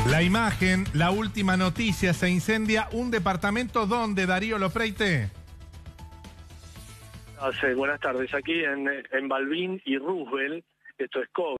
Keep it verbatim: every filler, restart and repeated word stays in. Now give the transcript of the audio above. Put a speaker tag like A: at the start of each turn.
A: La imagen, la última noticia, se incendia un departamento donde, Darío Lofreite.
B: Hace, buenas tardes, aquí en, en Balbín y Roosevelt, esto es COVID.